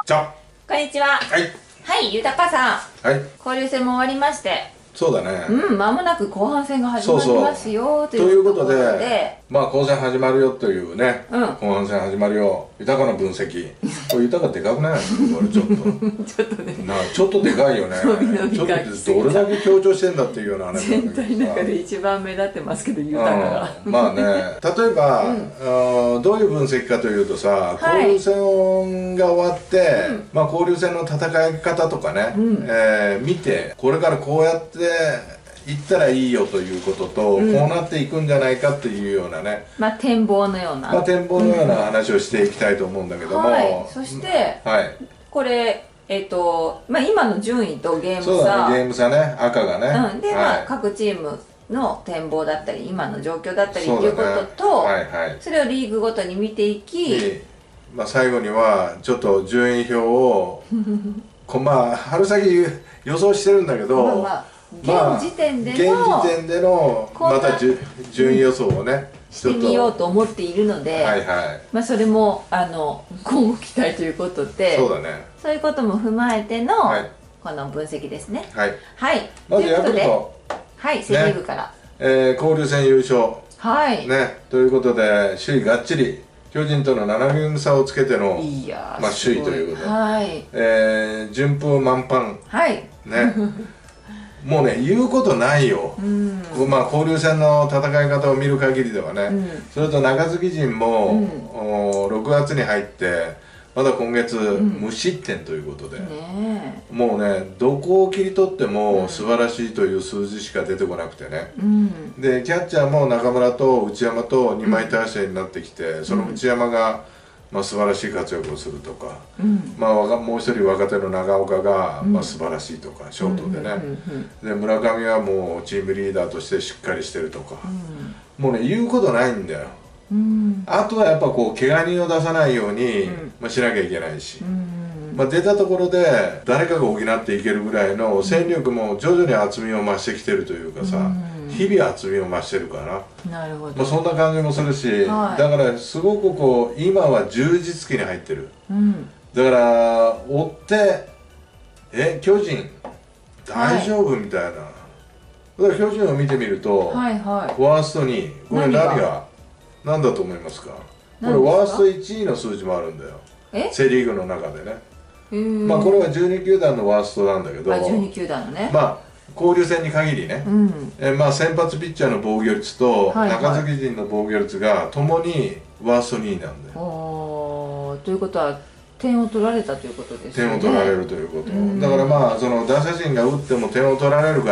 じゃこんにちは。 はい。 はい、豊さん。 はい。 交流戦も終わりまして。 そうだね。 間もなく後半戦が始まりますよということで、 まあ後半始まるよというね。後半戦始まるよ。豊かな分析。これ豊かでかくない？これちょっと。 ちょっとね。 ちょっとでかいよね。ちょっとどれだけ強調してんだっていうような話なんだけどさ。 全体の中で一番目立ってますけど、豊かが。 まあね、例えばどういう分析かというとさ、交流戦が終わって、まあ交流戦の戦い方とかね、見てこれからこうやっていったらいいよということと、こうなっていくんじゃないかっていうようなね、 まあ展望のような、 展望のような話をしていきたいと思うんだけども、 そしてこれまあ今の順位とゲーム差、 そうだね、ゲーム差ね、赤がね、 でまあ各チームの展望だったり今の状況だったりっていうことと、それをリーグごとに見ていき、 まあ最後にはちょっと順位表をまあ春先予想してるんだけど、 現時点でのまた順位予想をねしてみようと思っているので、まあそれも今後期待ということで、 そうだね、 そういうことも踏まえてのこの分析ですね。 はい、まずヤクルト、 セ・リーグから交流戦優勝ねということで、首位がっちり巨人との7ゲーム差をつけてのまあ首位ということで、順風満帆ね。もうね、言うことないよ、まあ交流戦の戦い方を見る限りではね、それと中継ぎ陣も6月に入ってまだ今月無失点ということで、もうねどこを切り取っても素晴らしいという数字しか出てこなくてね、でキャッチャーも中村と内山と2枚体制になってきて、その内山がまあ素晴らしい活躍をするとか、まあもう一人若手の長岡がまあ素晴らしいとか、ショートでね、で村上はもうチームリーダーとしてしっかりしてるとか、もうね言うことないんだよ。あとはやっぱこう怪我人を出さないようにまあしなきゃいけないし、まあ出たところで誰かが補っていけるぐらいの戦力も徐々に厚みを増してきてるというかさ、日々厚みを増してるから、 なるほど、 まあそんな感じもするし、だからすごくこう今は充実期に入ってる、だから追って巨人大丈夫みたいな、だから巨人を見てみるとワースト2位、これ何だと思いますか？これワースト1位の数字もあるんだよ、セ・リーグの中でね。まあこれは12球団のワーストなんだけど、 12球団のね、 まあ交流戦に限りね、まあ先発ピッチャーの防御率と中継ぎ陣の防御率がともにワースト2位なんだよ。 ということは点を取られたということですね。 点を取られるということ、だからまあその打者陣が打っても点を取られるから、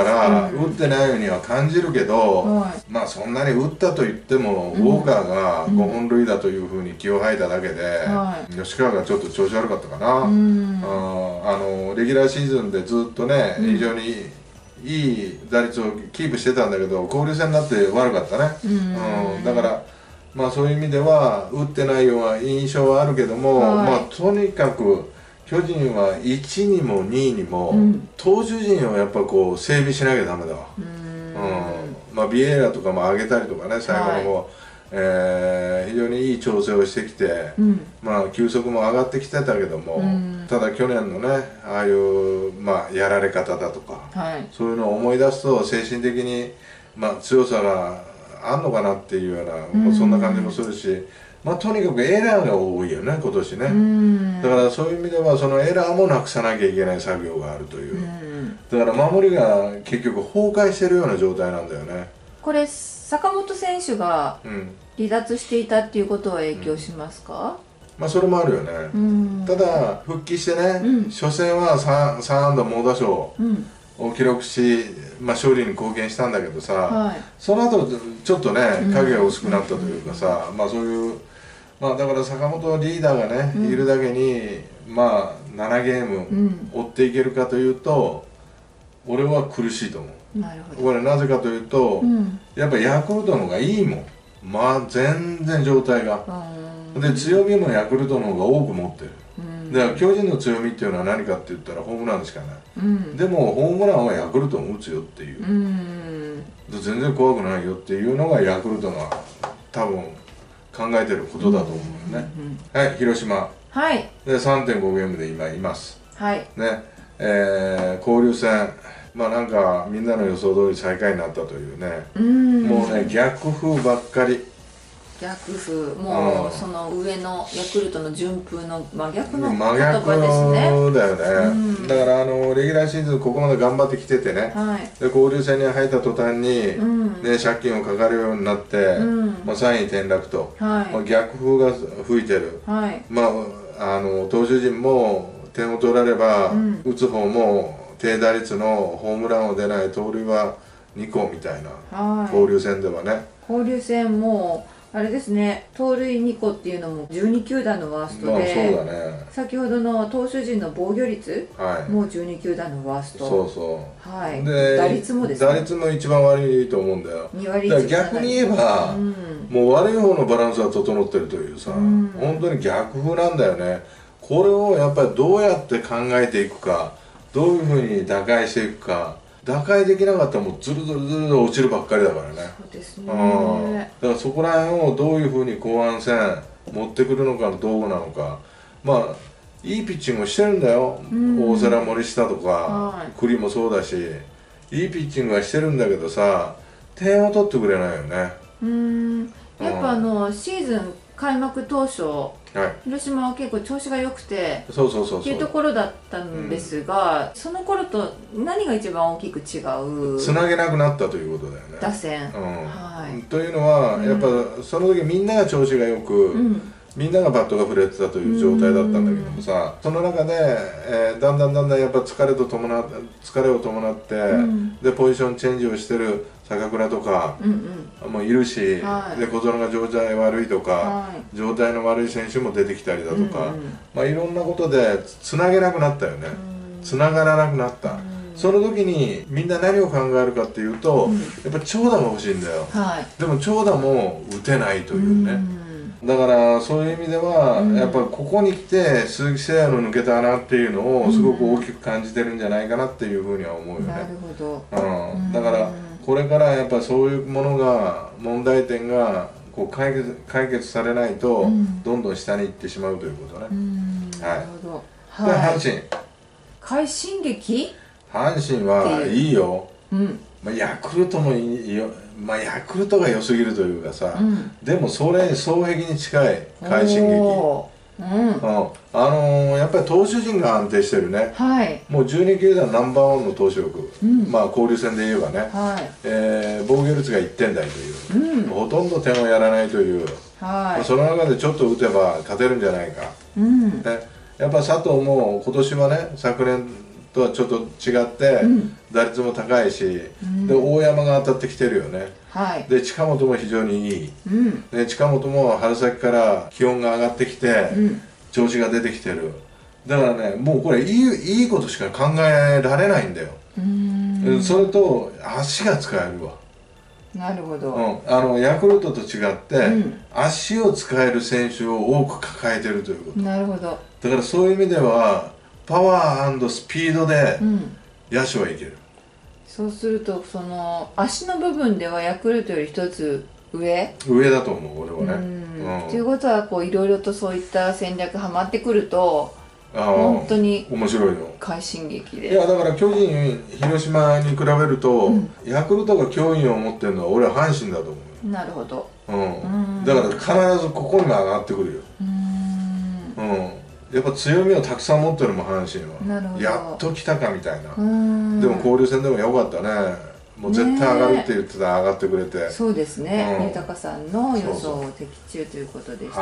打ってないようには感じるけど、まあそんなに打ったと言っても、ウォーカーが5本塁打というふうに気を吐いただけで、吉川がちょっと調子悪かったかな。レギュラーシーズンでずっとね、非常にいい打率をキープしてたんだけど、交流戦になって悪かったね。だからまあそういう意味では打ってないような印象はあるけども、まあとにかく巨人は1にも2にも投手陣をやっぱこう整備しなきゃダメだわ。まあビエイラとかも上げたりとかね、最後の方非常にいい調整をしてきて、まあ球速も上がってきてたけども、ただ去年のねああいうまあやられ方だとか、そういうのを思い出すと精神的にまあ強さがあんのかなっていうような、そんな感じもするし、まあとにかくエラーが多いよね今年ね。だからそういう意味ではそのエラーもなくさなきゃいけない作業があるという、だから守りが結局崩壊してるような状態なんだよね。 これ坂本選手が離脱していたっていうことは影響しますか？ まあそれもあるよね。ただ復帰してね、初戦は3安打猛打賞を記録し、まあ勝利に貢献したんだけどさ、その後ちょっとね影が薄くなったというかさ、まあそういう、まあだから坂本リーダーがねいるだけに、まあ7ゲーム追っていけるかというと俺は苦しいと思う。これなぜかというと、やっぱヤクルトの方がいいもん、まあ全然状態が。で強みもヤクルトの方が多く持ってる。だから巨人の強みっていうのは何かって言ったらホームランしかない、でもホームランはヤクルトも打つよっていう、全然怖くないよっていうのがヤクルトが多分考えてることだと思うよね。はい、広島はい。 で、3.5 ゲームで今います。 はい。 ね、交流戦、まあなんかみんなの予想通り最下位になったというね、もうね、逆風ばっかり。 逆風、もうその上のヤクルトの順風の真逆の言葉ですね。 真逆だよね。だからレギュラーシーズンここまで頑張ってきててね、で交流戦に入った途端に、ね、借金をかかるようになって、まあ、3位転落と、まあ、逆風が吹いてる、まあ投手陣も点を取られば、打つ方も低打率のホームランを出ない盗塁は2個みたいな、交流戦ではね。 交流戦もあれですね、盗塁2個っていうのも12球団のワーストで、 そうだね、 先ほどの投手陣の防御率も12球団のワースト、 そうそう、 はい、で打率もですね、 打率も一番悪いと思うんだよ。 2割だから逆に言えば、もう悪い方のバランスは整ってるというさ、本当に逆風なんだよね。これをやっぱりどうやって考えていくか、どういうふうに打開していくか。打開できなかったらもうズルズルズル落ちるばっかりだからね。 そうですね。 だからそこら辺をどういうふうに後半戦持ってくるのかどうなのか。まあいいピッチングをしてるんだよ、大瀬良、森下とか栗もそうだし、いいピッチングはしてるんだけどさ、点を取ってくれないよね。 やっぱシーズン開幕当初、広島は結構調子が良くてっていうところだったんですが、その頃と何が一番大きく違う？ つなげなくなったということだよね、 打線。 というのは、やっぱその時みんなが調子がよく、みんながバットが振れてたという状態だったんだけどもさ、その中で、だんだんやっぱ疲れを伴って、でポジションチェンジをしてる坂倉とかもいるし、で小園が状態悪いとか、状態の悪い選手も出てきたりだとか、まあいろんなことでつなげなくなったよね、つながらなくなった。その時にみんな何を考えるかっていうと、やっぱ長打が欲しいんだよ。でも長打も打てないというね。だからそういう意味では、やっぱりここに来て鈴木誠也の抜けた穴っていうのをすごく大きく感じてるんじゃないかなっていうふうには思うよね。 なるほど。 だからこれからやっぱそういうものが、問題点がこう解決されないと、どんどん下に行ってしまうということね。 なるほど。 で阪神快進撃、 阪神はいいよ。まあヤクルトもいいよ。まあヤクルトが良すぎるというかさ、でもそれ双璧に近い快進撃。やっぱり投手陣が安定してるね。もう12球団ナンバーワンの投手力、まあ交流戦で言えばね、防御率が1点台という、ほとんど点をやらないという、その中でちょっと打てば勝てるんじゃないか。やっぱ佐藤も今年はね、昨年とはちょっと違って、打率も高いし、で大山が当たってきてるよね。で近本も非常にいい、で近本も春先から気温が上がってきて、調子が出てきてる。だからね、もうこれいいことしか考えられないんだよ。それと足が使えるわ。 なるほど。 ヤクルトと違って、足を使える選手を多く抱えてるということ。 なるほど。 だからそういう意味ではパワー&スピードで野手はいける。 そうするとその足の部分ではヤクルトより一つ上だと思う、俺はね。 ということはこういろいろとそういった戦略はまってくると本当に面白いよ、 快進撃で。 いやだから巨人広島に比べると、ヤクルトが脅威を持ってるのは俺は阪神だと思う。 なるほど。 だから必ずここにも上がってくるよ。やっぱ強みをたくさん持ってるもん阪神は。やっと来たかみたいな。でも交流戦でもよかったね。もう絶対上がるって言ってたら上がってくれて。 そうですね、豊さんの予想的中ということでした。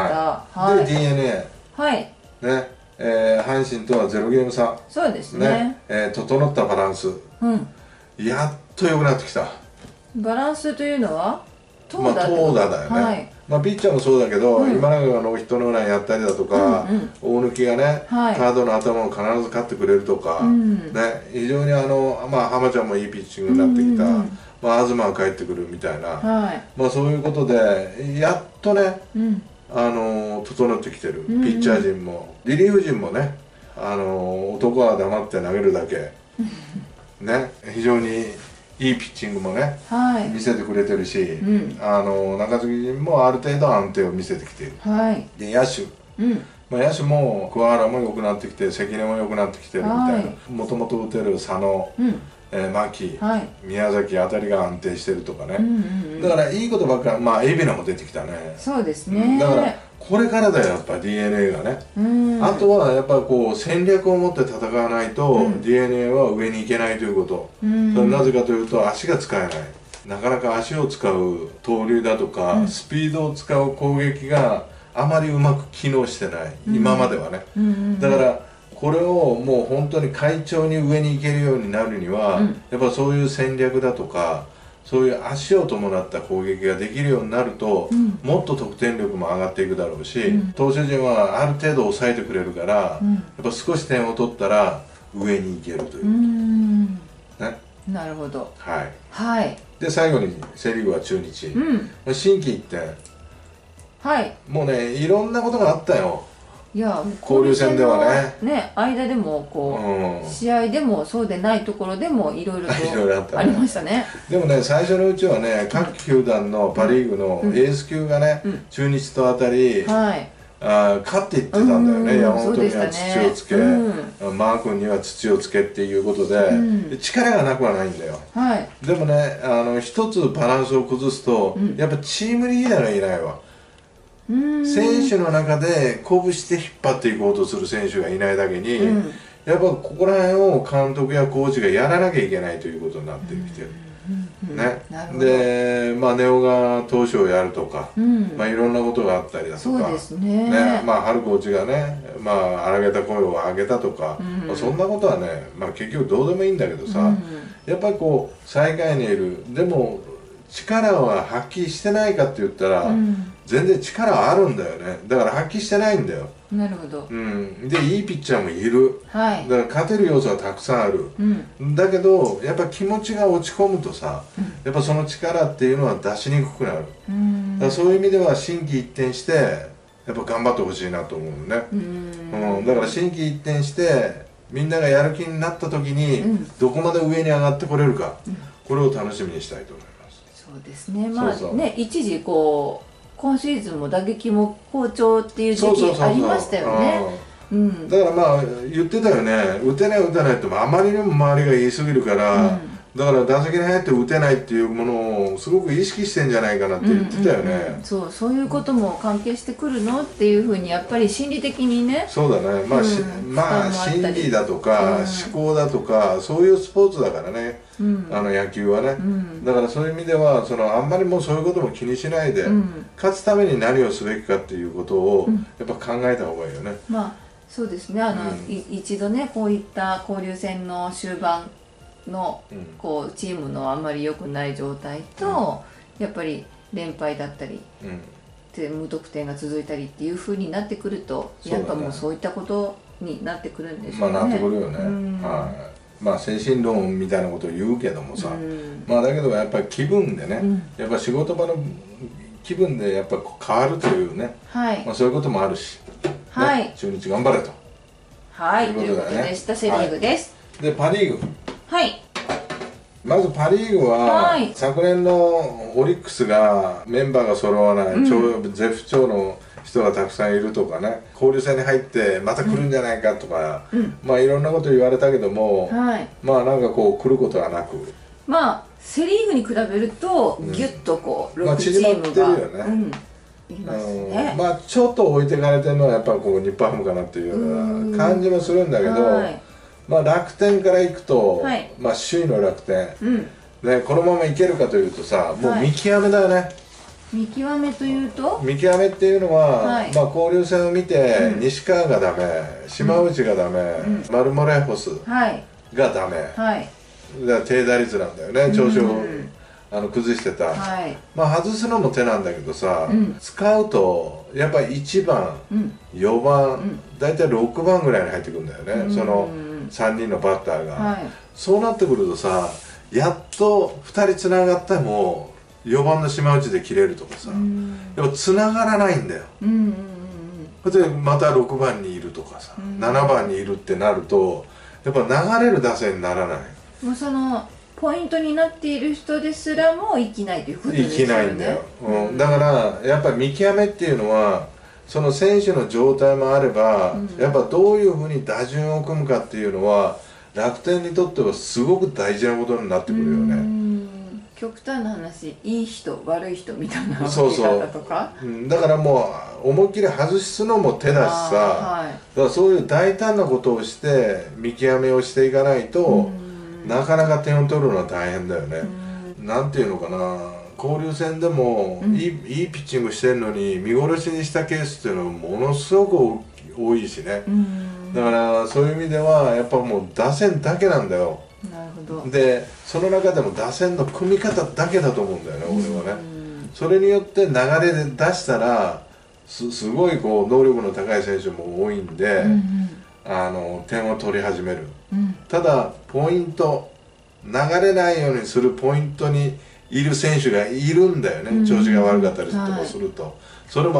で DNA ね、阪神とは0ゲーム差。 そうですね。 整ったバランス、やっと良くなってきた。 バランスというのは投打だよね。まあピッチャーもそうだけど、今永がノーヒットノーランやったりだとか、大貫がね、カードの頭を必ず勝ってくれるとか、ね、非常にまあ浜ちゃんもいいピッチングになってきた、まあ東は帰ってくるみたいな、まあそういうことでやっとね、整ってきてる。ピッチャー陣もリリーフ陣もね、男は黙って投げるだけね、非常にいいピッチングもね、見せてくれてるし、中継ぎ陣もある程度安定を見せてきている。で野手まあ、野手も桑原も良くなってきて関根も良くなってきてるみたいな、もともと打てる佐野、牧、宮崎あたりが安定してるとかね、だからいいことばっかり、まあ海老名も出てきたね。 そうですね、 だからこれからだよやっぱ DNA がね、あとはやっぱこう戦略を持って戦わないと、DNA は上に行けないということ、それなぜかというと足が使えない、なかなか足を使う盗塁だとか、スピードを使う攻撃があまりうまく機能してない、今まではね、だからこれをもう本当に快調に上に行けるようになるには、やっぱそういう戦略だとかそういう足を伴った攻撃ができるようになると、もっと得点力も上がっていくだろうし、投手陣はある程度抑えてくれるから、やっぱ少し点を取ったら上に行けるという、ね、 なるほど。 はい、で最後にセ・リーグは中日、心機一転、もうねいろんなことがあったよ。 いや交流戦ではね、間でもこう、試合でもそうでないところでもいろいろとありましたね。 でもね最初のうちはね各球団のパ・リーグのエース級がね、中日と当たり、勝っていってたんだよね。山本には土をつけ、マー君には土をつけっていうことで、力がなくはないんだよ。でもね一つバランスを崩すと、やっぱチームリーダーがいないわ。選手の中で鼓舞して引っ張っていこうとする選手がいないだけに、やっぱここら辺を監督やコーチがやらなきゃいけないということになってきてる。ね、で、まあ、根尾が投手をやるとか、まあ、いろんなことがあったりだとか、まあ、春コーチがね、まあ、荒げた声を上げたとか、まあ、そんなことはね、まあ、結局どうでもいいんだけどさ、やっぱりこう最下位にいる、でも力は発揮してないかって言ったら、全然力はあるんだよね。だから発揮してないんだよ。 なるほど。 でいいピッチャーもいる。だから勝てる要素はたくさんある。だけどやっぱ気持ちが落ち込むとさ、やっぱその力っていうのは出しにくくなる。だからそういう意味では心機一転してやっぱ頑張ってほしいなと思うね。だから心機一転してみんながやる気になった時にどこまで上に上がってこれるか、これを楽しみにしたいと思います。 そうですね。まあね、一時こう今シーズンも打撃も好調っていう時期ありましたよね。 だからまあ言ってたよね、打てない打てないってあまりにも周りが言い過ぎるから、だから打席に入って打てないっていうものをすごく意識してんじゃないかなって言ってたよね。 そういうことも関係してくるのっていうふうにやっぱり心理的にね。 そうだね、まあ心理だとか思考だとかそういうスポーツだからね、野球はね。だからそういう意味ではあんまりもうそういうことも気にしないで、勝つために何をすべきかっていうことをやっぱ考えた方がいいよね。 まあそうですね、一度ねこういった交流戦の終盤のこうチームのあんまり良くない状態と、やっぱり連敗だったり、無得点が続いたりっていう風になってくると、やっぱもうそういったことになってくるんでしょうね。 まあなってくるよね。まあ精神論みたいなことを言うけどもさ、まあだけどやっぱり気分でね、やっぱ仕事場の気分でやっぱ変わるというね、まあそういうこともあるし、中日頑張れと。 ということでした。セ・リーグです。 でパ・リーグ。まずパ・リーグは、昨年のオリックスがメンバーが揃わない、絶不調の人がたくさんいるとかね、交流戦に入ってまた来るんじゃないかとか、まあいろんなこと言われたけども、まあなんかこう来ることはなく、 まあセ・リーグに比べるとギュッとこう6チームがいますね。 まあちょっと置いてかれてるのはやっぱこう日本ハムかなっていうような感じもするんだけど、まあ楽天からいくと、まあ首位の楽天、このままいけるかというとさ、もう見極めだよね。 見極めというと、 見極めっていうのは、まあ交流戦を見て、西川がダメ、島内がダメ、マルモレホスがダメ、だから低打率なんだよね、調子を崩してた。まあ外すのも手なんだけどさ、使うとやっぱり1番、4番、大体6番ぐらいに入ってくるんだよね、その3人のバッターが。そうなってくるとさ、やっと2人つながっても4番の島内で切れるとかさ、でもつながらないんだよ。でまた6番にいるとかさ、7番にいるってなるとやっぱ流れる打線にならない。 もうそのポイントになっている人ですらも生きないということですよね。 生きないんだよ。だからやっぱり見極めっていうのはその選手の状態もあれば、やっぱどういうふうに打順を組むかっていうのは楽天にとってはすごく大事なことになってくるよね。 極端な話、いい人悪い人みたいな分け方とか。 だからもう思いっきり外すのも手だしさ、だからそういう大胆なことをして見極めをしていかないと、なかなか点を取るのは大変だよね。なんていうのかな、交流戦でもいいピッチングしてるのに見殺しにしたケースっていうのはものすごく多いしね。だからそういう意味ではやっぱもう打線だけなんだよ。 なるほど。 でその中でも打線の組み方だけだと思うんだよね、俺はね。それによって流れで出したらすごいこう能力の高い選手も多いんで、点を取り始める。ただポイント、流れないようにするポイントにいる選手がいるんだよね、調子が悪かったりとかすると。それも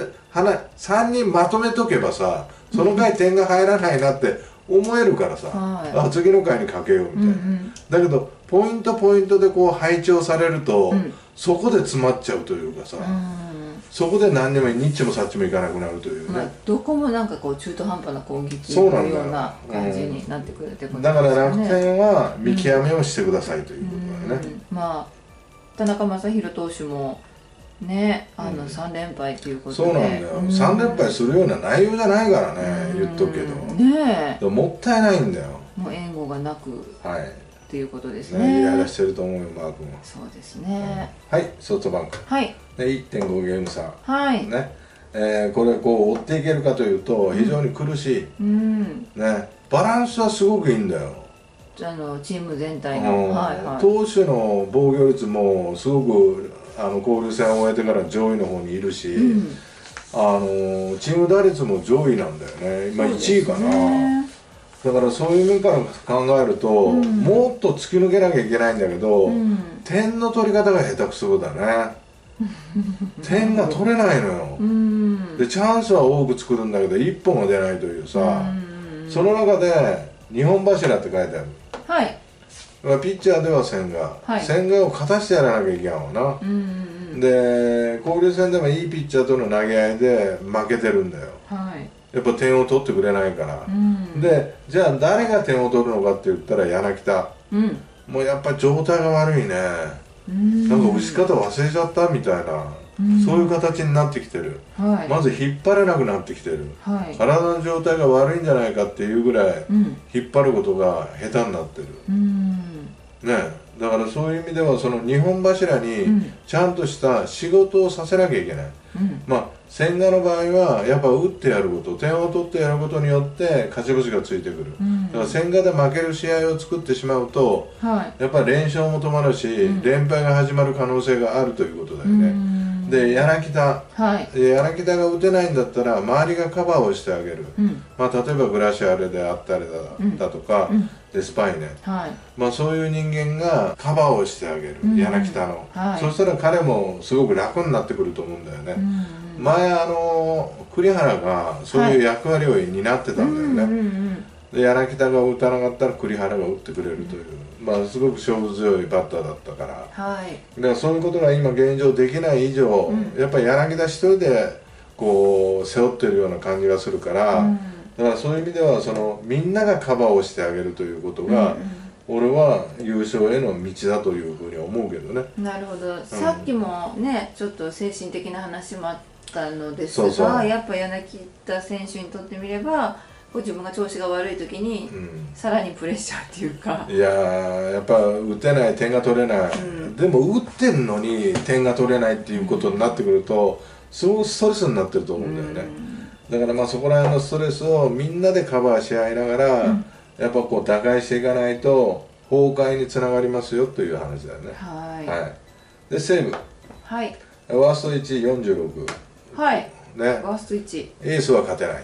3人まとめとけばさ、その回点が入らないなって思えるからさ、あ、次の回にかけようみたいな。だけどポイントポイントでこう配置をされると、そこで詰まっちゃうというかさ、そこで何にもニッチもサッチもいかなくなるというね。 どこもなんかこう中途半端な攻撃のような感じになってくるってことですね。 だから楽天は見極めをしてくださいということだよね。 まあ田中将大投手もね、3連敗ということで。 そうなんだよ、3連敗するような内容じゃないからね、言っとくけどねえ、 もったいないんだよ。 もう援護がなくっていうことですイね。 ライラしてると思うよ、マー君は。 そうですね。 はい、ソフトバンク、で 1.5 ゲーム差ね、これこう追っていけるかというと非常に苦しい、ね、バランスはすごくいいんだよ、 チーム全体の。 投手の防御率もすごく交流戦を終えてから上位の方にいるし、チーム打率も上位なんだよね、今1位かな。だからそういう面から考えると、もっと突き抜けなきゃいけないんだけど、点の取り方が下手くそだね。点が取れないのよ。でチャンスは多く作るんだけど1本が出ないというさ、その中で2本柱って書いてある。ピッチャーでは千賀を勝たしてやらなきゃいけんわな。で交流戦でもいいピッチャーとの投げ合いで負けてるんだよ。やっぱ点を取ってくれないから。でじゃあ誰が点を取るのかって言ったら柳田。もうやっぱり状態が悪いね。なんか打ち方忘れちゃったみたいな、そういう形になってきてる。まず引っ張れなくなってきてる。体の状態が悪いんじゃないかっていうぐらい引っ張ることが下手になってる。ね、だからそういう意味ではその2本柱にちゃんとした仕事をさせなきゃいけない。まあ千賀の場合はやっぱ打ってやること、点を取ってやることによって勝ち星がついてくる。だから千賀で負ける試合を作ってしまうと、やっぱり連勝も止まるし、連敗が始まる可能性があるということだよね。で柳田が打てないんだったら周りがカバーをしてあげる。まあ例えばグラシアルであったりだとか、デスパイネ、まあそういう人間がカバーをしてあげる、柳田の。そしたら彼もすごく楽になってくると思うんだよね。前栗原がそういう役割を担ってたんだよね。で柳田が打たなかったら栗原が打ってくれるという、まあすごく勝負強いバッターだったから、だからそういうことが今現状できない以上、やっぱり柳田一人でこう背負ってるような感じがするから、だからそういう意味ではそのみんながカバーをしてあげるということが、俺は優勝への道だというふうに思うけどね。 なるほど、さっきもねちょっと精神的な話もあったのですが、やっぱ柳田選手にとってみれば自分が調子が悪い時にさらにプレッシャーっていうか、 いややっぱ打てない、点が取れない、でも打ってんのに点が取れないっていうことになってくるとすごくストレスになってると思うんだよね。だからまあそこら辺のストレスをみんなでカバーし合いながら、やっぱこう打開していかないと崩壊につながりますよという話だよね。で西武、ワースト1位46、ね、 ワースト1位エースは勝てない、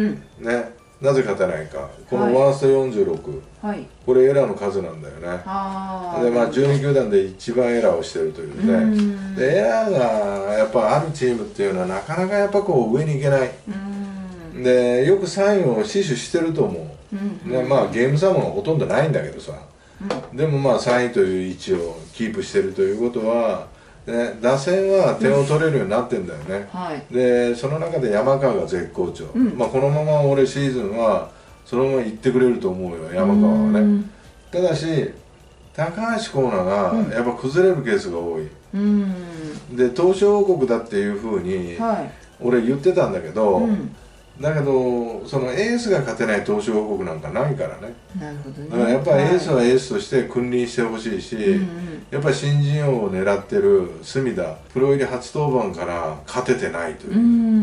ね、なぜ勝てないか、このワースト46、これエラーの数なんだよね。でまあ12球団で一番エラーをしてるというね。でエラーがやっぱあるチームっていうのはなかなかやっぱこう上に行けない。でよくサインを死守してると思う。まあゲーム差もほとんどないんだけどさ、でもまあ3位という位置をキープしてるということはで打線は点を取れるようになってんだよね、 はい、 でその中で山川が絶好調、まあこのまま俺シーズンはそのまま行ってくれると思うよ山川はね。ただし高橋光成がやっぱ崩れるケースが多い、で投手王国だっていうふうに俺言ってたんだけど、だけどそのエースが勝てない投手王国なんかないからね。 なるほどね。 だからやっぱりエースはエースとして君臨してほしいし、やっぱり新人王を狙ってる隅田プロ入り初登板から勝ててないという、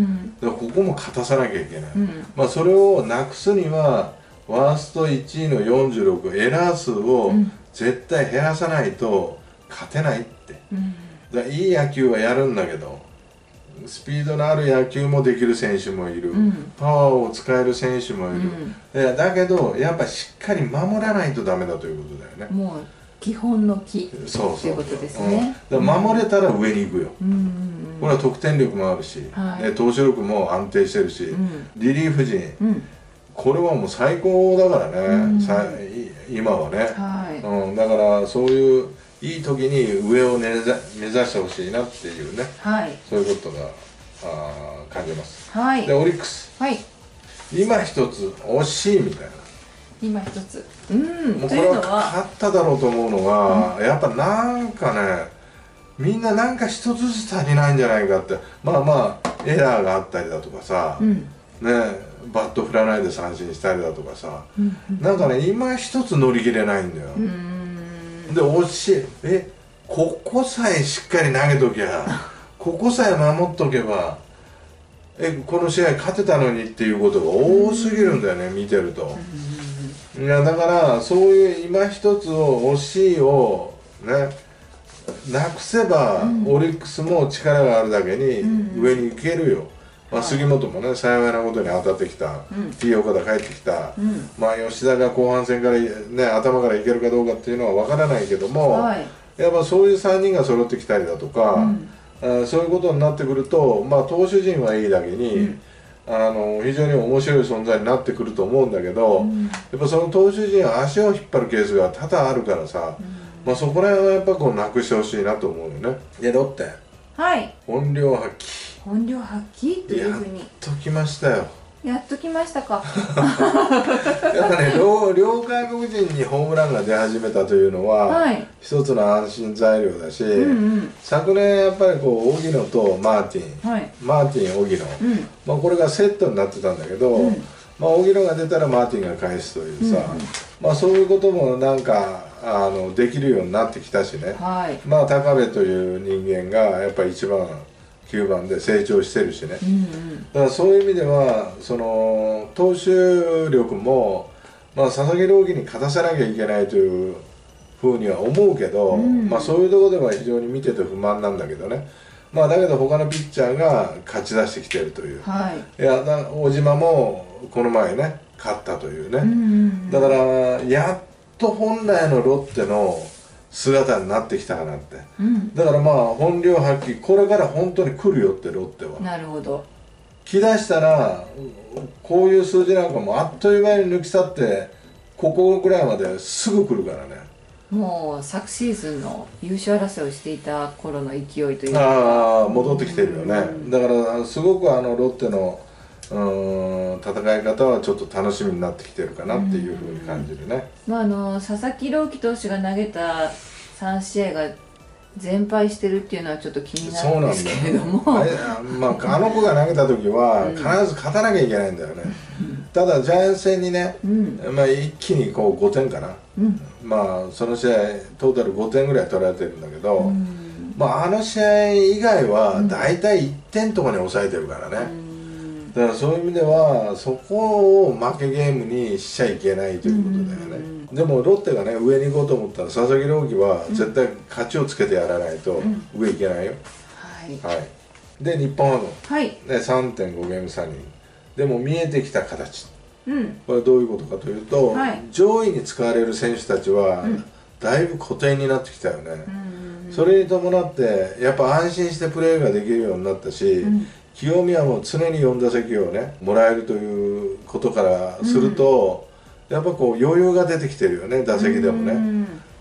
だからここも勝たさなきゃいけない、まあそれをなくすにはワースト1位の46エラー数を絶対減らさないと勝てないって、だからいい野球はやるんだけどスピードのある野球もできる選手もいる、パワーを使える選手もいる、だけどやっぱしっかり守らないとダメだということだよね。 もう基本の木そうということですね。 だから守れたら上に行くよ、これは得点力もあるし、投手力も安定してるし、リリーフ陣、これはもう最高だからね、今はね、だからそういういい時に上を目指してほしいなっていうね、そういうことが感じます。でオリックス、今一つ惜しいみたいな、 今一つ、 もうこれは勝っただろうと思うのが、やっぱなんかねみんななんか一つずつ足りないんじゃないかって、まあまあエラーがあったりだとかさ、バット振らないで三振したりだとかさ、なんかね今一つ乗り切れないんだよ。で惜しい、ここさえしっかり投げときゃここさえ守っとけばこの試合勝てたのにっていうことが多すぎるんだよね、見てると。いやだからそういう今一つを惜しいをねなくせば、オリックスも力があるだけに上に行けるよ。まあ杉本もね幸いなことに当たってきた、T 岡田帰ってきた、まあ吉田が後半戦からね頭からいけるかどうかっていうのは分からないけども、やっぱそういう3人が揃ってきたりだとか、そういうことになってくると、まあ投手陣はいいだけに、非常に面白い存在になってくると思うんだけど、やっぱその投手陣は足を引っ張るケースが多々あるからさ、まあそこら辺はやっぱこうなくしてほしいなと思うよね。でロッテ、本領発揮というふうにやっときましたよ。 やっときましたか。 やっぱね両外国人にホームランが出始めたというのは、一つの安心材料だし、昨年やっぱりこう荻野とマーティン、荻野、まあこれがセットになってたんだけど、まあ荻野が出たらマーティンが返すというさ、まあそういうこともなんかできるようになってきたしね、まあ高部という人間がやっぱり一番9番で成長してるしね、だからそういう意味ではその投手力も、まあ、佐々木朗希に勝たせなきゃいけないというふうには思うけど、まあそういうところでは非常に見てて不満なんだけどね、まあだけど他のピッチャーが勝ち出してきてるという、いや大島もこの前ね勝ったというね、だからやっと本来のロッテの姿になってきたかなって、だからまあ本領発揮これから本当に来るよってロッテは。 なるほど。 来だしたらこういう数字なんかもあっという間に抜き去ってここぐらいまですぐ来るからね。 もう昨シーズンの優勝争いをしていた頃の勢いというか戻ってきてるよね。だからすごくロッテの戦い方はちょっと楽しみになってきてるかなっていうふうに感じるね。 まあ佐々木朗希投手が投げた3試合が全敗してるっていうのはちょっと気になるんですけれども、まああの子が投げた時は必ず勝たなきゃいけないんだよね。ただジャイアンツ戦にね、まあ一気にこう5点かな、まあその試合トータル5点ぐらい取られてるんだけど、まああの試合以外は大体1点とかに抑えてるからね。だからそういう意味ではそこを負けゲームにしちゃいけないということだよね。でもロッテがね上に行こうと思ったら佐々木朗希は絶対勝ちをつけてやらないと上行けないよ。で日本ハム、3.5 ゲーム差にでも見えてきた形、これはどういうことかというと、上位に使われる選手たちはだいぶ固定になってきたよね。それに伴ってやっぱ安心してプレーができるようになったし、清宮も常に4打席をねもらえるということからすると、やっぱこう余裕が出てきてるよね、打席でもね。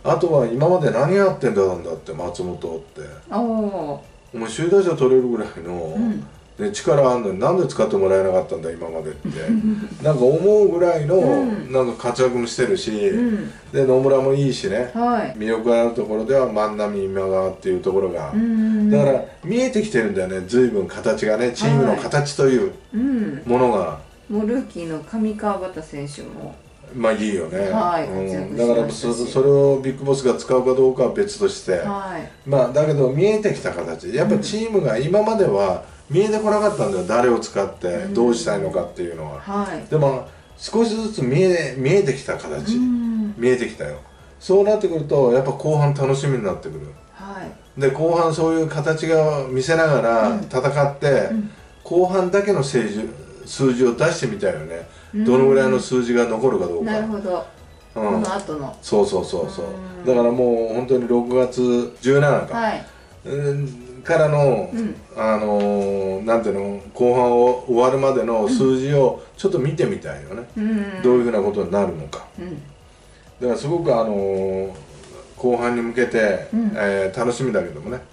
あとは今まで何やってんだって松本って、お前首位打者取れるぐらいの、で力あんのになんで使ってもらえなかったんだ今までってなんか思うぐらいの、なんか活躍もしてるし、で野村もいいしね、魅力があるところでは万波今川っていうところが、だから見えてきてるんだよね、随分形がね、チームの形というものが。 もうルーキーの上川端選手もまあいいよね、だからそれをビッグボスが使うかどうかは別として、まあだけど見えてきた形、やっぱチームが今までは見えてこなかったんだよ、誰を使ってどうしたいのかっていうのは、でも少しずつ見えてきた形、見えてきたよ。そうなってくるとやっぱ後半楽しみになってくる、で後半そういう形が見せながら戦って、後半だけの数字を出してみたいよね、どのぐらいの数字が残るかどうか。 なるほど、この後のそうだからもう本当に6月17か、からの、なんていうの、後半を終わるまでの数字をちょっと見てみたいよね、どういうふうなことになるのか、だからすごく後半に向けて、楽しみだけどもね。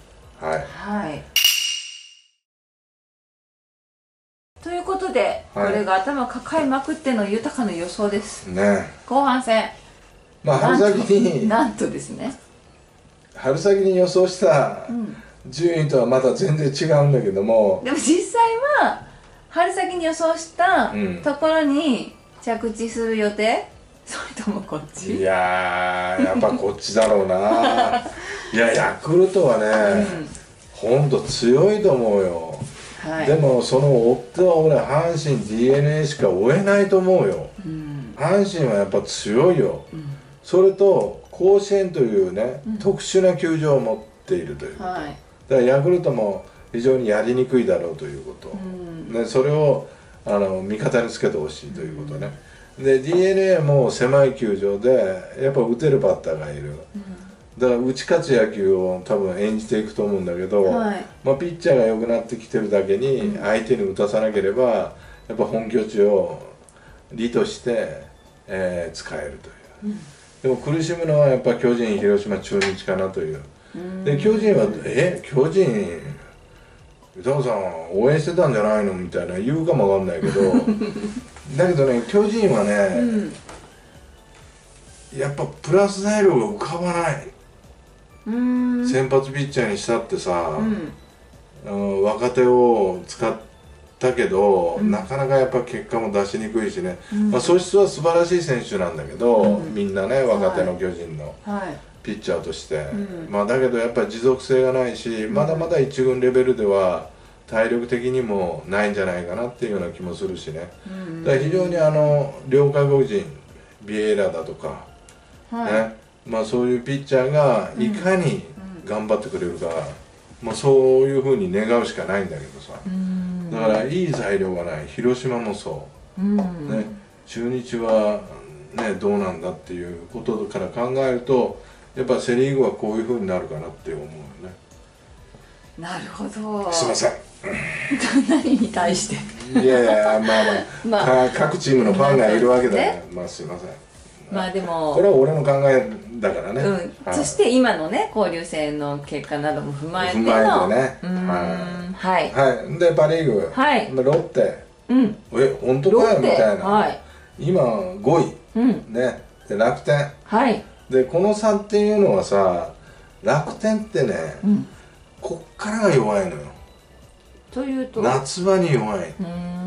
ということで、これが頭抱えまくっての豊かな予想ですね。後半戦、 まあ春先になんとですね、 春先に予想した順位とはまた全然違うんだけども、 でも実際は春先に予想したところに着地する予定、それともこっち？ いややっぱこっちだろうないやヤクルトはね、ほんと強いと思うよ。でもその追っては俺阪神 DNA しか追えないと思うよ、阪神はやっぱ強いよ、それと甲子園というね、特殊な球場を持っているということ、だからヤクルトも非常にやりにくいだろうということ、それを味方につけてほしいということね、で DNA も狭い球場でやっぱ打てるバッターがいる、だから打ち勝つ野球を多分演じていくと思うんだけど、まあ、ピッチャーが良くなってきてるだけに相手に打たさなければやっぱ本拠地を利として、使えるという、でも苦しむのはやっぱ巨人、広島、中日かなという、で巨人は巨人豊さん応援してたんじゃないのみたいな言うかもわかんないけどだけどね、巨人はね、やっぱプラス材料が浮かばない。先発ピッチャーにしたってさ、若手を使ったけど、なかなかやっぱ結果も出しにくいしね、まあ、素質は素晴らしい選手なんだけど、みんなね、若手の巨人のピッチャーとして、まあだけどやっぱり持続性がないし、まだまだ一軍レベルでは体力的にもないんじゃないかなっていうような気もするしね、だから非常に両外国人ビエイラだとか、ね、まあそういうピッチャーがいかに頑張ってくれるか、まあ、そういうふうに願うしかないんだけどさ、だからいい材料がない。広島もそう、ね、中日は、ね、どうなんだっていうことから考えるとやっぱセ・リーグはこういうふうになるかなって思うよね。 なるほど。 すいません何に対して？ いやいや、まあ各チームのファンがいるわけだから、まあすいません。 まあでもこれは俺の考えだからね、 そして今のね交流戦の結果なども踏まえてのね、でパ・リーグ、ロッテ、本当かよみたいな、今5位、ね、で楽天、でこの差っていうのはさ、楽天ってね、こっからが弱いのよ。 というと夏場に弱い。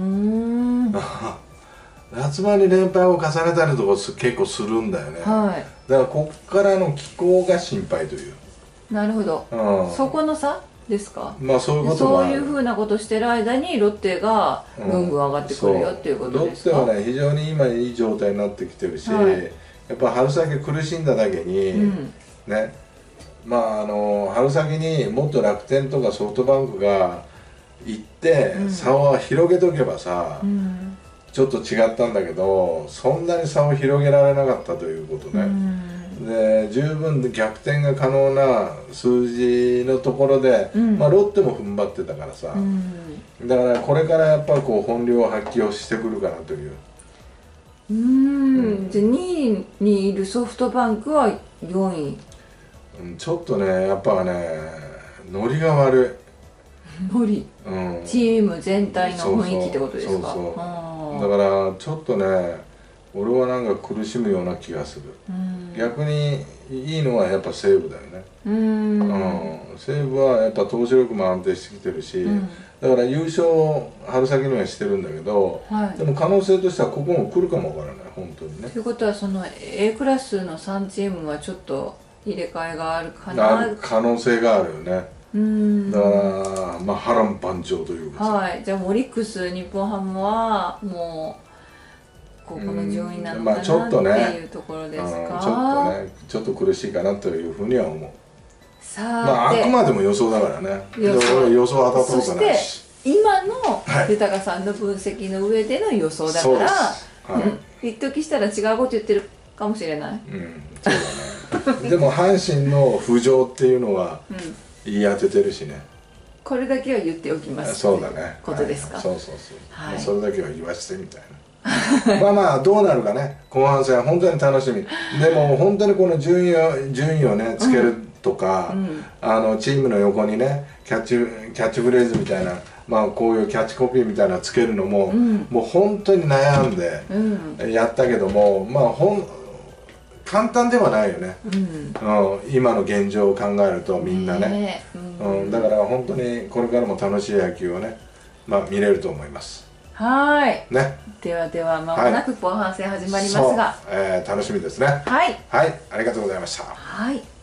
夏場に連敗を重ねたりとか結構するんだよね、だからこっからの気候が心配という。 なるほど、そこの差ですか。 まあそういうことは、 そういうふうなことしてる間にロッテがぐんぐん上がってくるよっていうことですか。 ロッテはね、非常に今いい状態になってきてるし、やっぱ春先苦しんだだけに、ね、まあ春先にもっと楽天とかソフトバンクが行って、差を広げとけばさ、ちょっと違ったんだけど、そんなに差を広げられなかったということね、で十分逆転が可能な数字のところで、まあ、ロッテも踏ん張ってたからさ、だからこれからやっぱこう本領を発揮をしてくるかなという。 じゃあ2位にいるソフトバンクは 4位。 ちょっとねやっぱねノリが悪い。ノリ、チーム全体の雰囲気ってことですか。 だからちょっとね俺はなんか苦しむような気がする。逆にいいのはやっぱ西武だよね。西武はやっぱ投手力も安定してきてるし、だから優勝春先にはしてるんだけど、でも可能性としてはここも来るかもわからない本当にね。 ということはその A クラスの3チームはちょっと入れ替えがあるかな。 ある可能性があるよね。だからまあ波乱万丈というか。 はい。じゃあオリックス日本ハムはもうここの順位なのかなっていうところですか。 ちょっと苦しいかなというふうには思う。 さあ、あくまでも予想だからね。予想当たったことないし。 今の豊さんの分析の上での予想だから、一時したら違うこと言ってるかもしれない。 そうだね。でも阪神の浮上っていうのは言い当ててるしね。 これだけは言っておきます。 そうだね。 ことですか。 そうそうそう。それだけは言わしてみたいな。まあまあどうなるかね、後半戦本当に楽しみ。でも本当にこの順位をねつけるとか、チームの横にねキャッチフレーズみたいな、まあこういうキャッチコピーみたいなのつけるのも、もう本当に悩んでやったけども、まあ簡単ではないよね。今の現状を考えるとみんなね。だから本当にこれからも楽しい野球をね、まあ見れると思います。 はい。 ね。 ではでは、まもなく後半戦始まりますが、 楽しみですね。 はい。 はい、ありがとうございました。 はい。